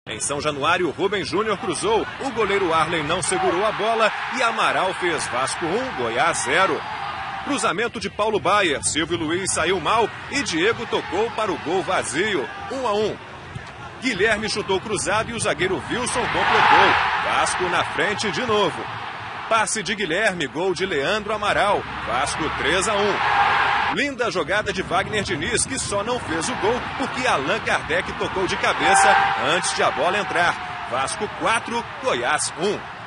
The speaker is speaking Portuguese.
Em São Januário, Rubens Júnior cruzou, o goleiro Arlen não segurou a bola e Amaral fez Vasco 1, Goiás 0. Cruzamento de Paulo Baier, Silvio Luiz saiu mal e Diego tocou para o gol vazio, 1-1. Guilherme chutou cruzado e o zagueiro Wilson completou, Vasco na frente de novo. Passe de Guilherme, gol de Leandro Amaral, Vasco 3-1. Linda jogada de Wagner Diniz, que só não fez o gol porque Allan Kardec tocou de cabeça antes de a bola entrar. Vasco 4, Goiás 1.